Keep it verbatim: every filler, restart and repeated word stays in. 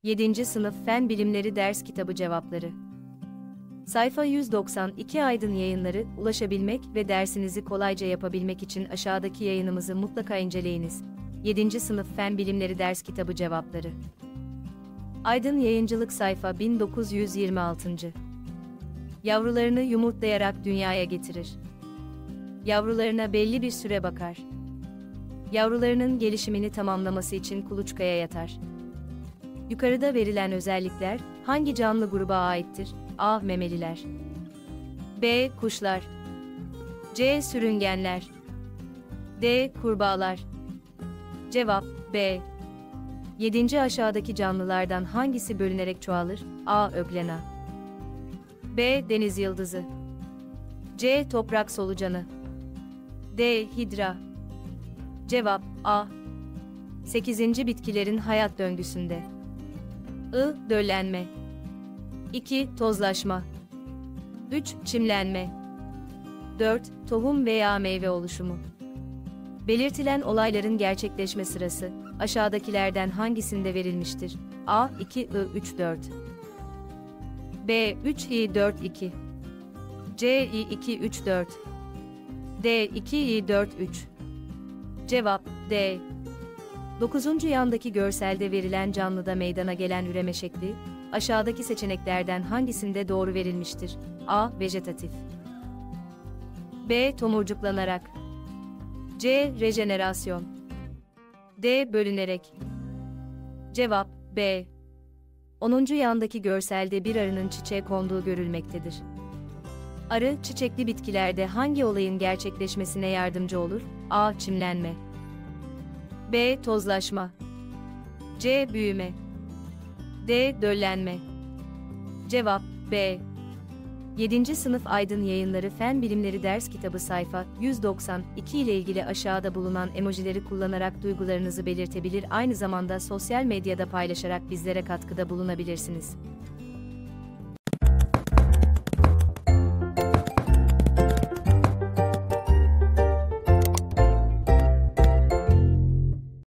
yedinci Sınıf Fen Bilimleri Ders Kitabı Cevapları. Sayfa yüz doksan iki Aydın Yayınları. Ulaşabilmek ve dersinizi kolayca yapabilmek için aşağıdaki yayınımızı mutlaka inceleyiniz. yedinci Sınıf Fen Bilimleri Ders Kitabı Cevapları. Aydın Yayıncılık sayfa bin dokuz yüz yirmi altı. Yavrularını yumurtlayarak dünyaya getirir. Yavrularına belli bir süre bakar. Yavrularının gelişimini tamamlaması için kuluçkaya yatar. Yukarıda verilen özellikler hangi canlı gruba aittir? A. Memeliler. B. Kuşlar. C. Sürüngenler. D. Kurbağalar. Cevap B. yedinci Aşağıdaki canlılardan hangisi bölünerek çoğalır? A. Öglena. B. Deniz yıldızı. C. Toprak solucanı. D. Hidra. Cevap A. sekizinci Bitkilerin hayat döngüsünde. I. Döllenme. iki. Tozlaşma. üç. Çimlenme. dört. Tohum veya meyve oluşumu. Belirtilen olayların gerçekleşme sırası aşağıdakilerden hangisinde verilmiştir? A. iki I üç dört. B. üç I dört iki. C. I iki üç dört. D. iki I dört üç. Cevap D. dokuzuncu Yandaki görselde verilen canlıda meydana gelen üreme şekli aşağıdaki seçeneklerden hangisinde doğru verilmiştir? A. Vejetatif. B. Tomurcuklanarak. C. Rejenerasyon. D. Bölünerek. Cevap B. onuncu Yandaki görselde bir arının çiçeğe konduğu görülmektedir. Arı, çiçekli bitkilerde hangi olayın gerçekleşmesine yardımcı olur? A. Çimlenme. B. Tozlaşma. C. Büyüme. D. Döllenme. Cevap B. yedinci Sınıf Aydın Yayınları Fen Bilimleri Ders Kitabı sayfa yüz doksan iki ile ilgili aşağıda bulunan emojileri kullanarak duygularınızı belirtebilir, aynı zamanda sosyal medyada paylaşarak bizlere katkıda bulunabilirsiniz.